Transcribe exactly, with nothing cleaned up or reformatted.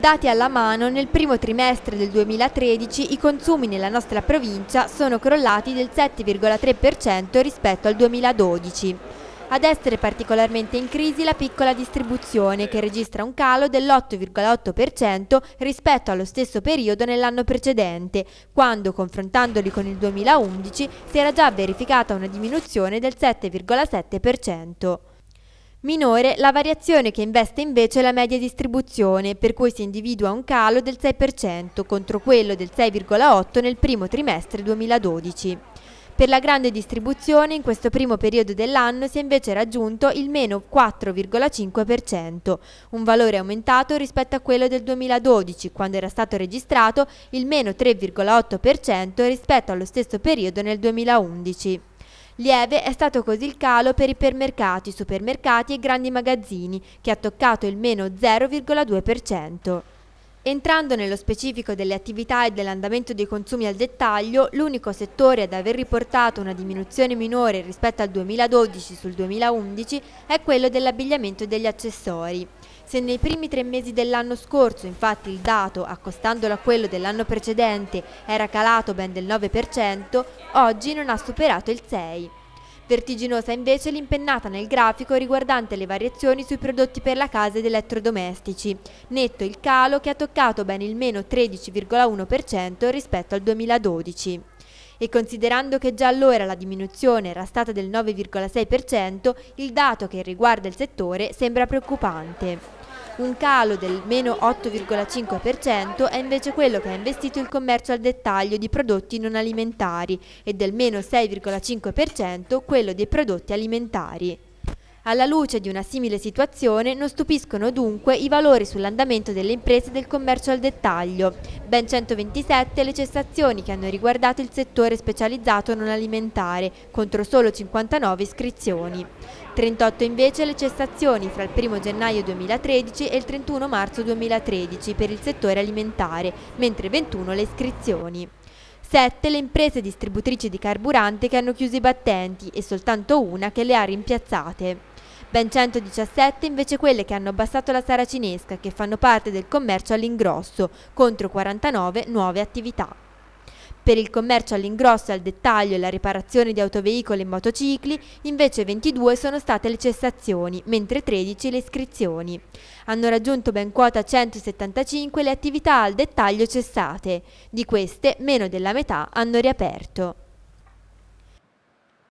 Dati alla mano, nel primo trimestre del duemilatredici i consumi nella nostra provincia sono crollati del sette virgola tre per cento rispetto al duemiladodici. Ad essere particolarmente in crisi la piccola distribuzione, che registra un calo dell'otto virgola otto per cento rispetto allo stesso periodo nell'anno precedente, quando, confrontandoli con il duemilaundici, si era già verificata una diminuzione del sette virgola sette per cento. Minore la variazione che investe invece la media distribuzione, per cui si individua un calo del sei per cento contro quello del sei virgola otto per cento nel primo trimestre duemiladodici. Per la grande distribuzione in questo primo periodo dell'anno si è invece raggiunto il meno quattro virgola cinque per cento, un valore aumentato rispetto a quello del duemiladodici, quando era stato registrato il meno tre virgola otto per cento rispetto allo stesso periodo nel duemilaundici. Lieve è stato così il calo per ipermercati, supermercati e grandi magazzini, che ha toccato il meno zero virgola due per cento. Entrando nello specifico delle attività e dell'andamento dei consumi al dettaglio, l'unico settore ad aver riportato una diminuzione minore rispetto al duemiladodici sul duemilaundici è quello dell'abbigliamento e degli accessori. Se nei primi tre mesi dell'anno scorso, infatti, il dato, accostandolo a quello dell'anno precedente, era calato ben del nove per cento, oggi non ha superato il sei per cento. Vertiginosa invece l'impennata nel grafico riguardante le variazioni sui prodotti per la casa ed elettrodomestici. Netto il calo che ha toccato ben il meno tredici virgola uno per cento rispetto al duemiladodici. E considerando che già allora la diminuzione era stata del nove virgola sei per cento, il dato che riguarda il settore sembra preoccupante. Un calo del meno otto virgola cinque per cento è invece quello che ha investito il commercio al dettaglio di prodotti non alimentari e del meno sei virgola cinque per cento quello dei prodotti alimentari. Alla luce di una simile situazione non stupiscono dunque i valori sull'andamento delle imprese del commercio al dettaglio. Ben centoventisette le cessazioni che hanno riguardato il settore specializzato non alimentare, contro solo cinquantanove iscrizioni. trentotto invece le cessazioni fra il primo gennaio duemilatredici e il trentuno marzo duemilatredici per il settore alimentare, mentre ventuno le iscrizioni. sette le imprese distributrici di carburante che hanno chiuso i battenti e soltanto una che le ha rimpiazzate. Ben centodiciassette invece quelle che hanno abbassato la saracinesca, che fanno parte del commercio all'ingrosso, contro quarantanove nuove attività. Per il commercio all'ingrosso e al dettaglio e la riparazione di autoveicoli e motocicli, invece ventidue sono state le cessazioni, mentre tredici le iscrizioni. Hanno raggiunto ben quota centosettantacinque le attività al dettaglio cessate. Di queste, meno della metà hanno riaperto.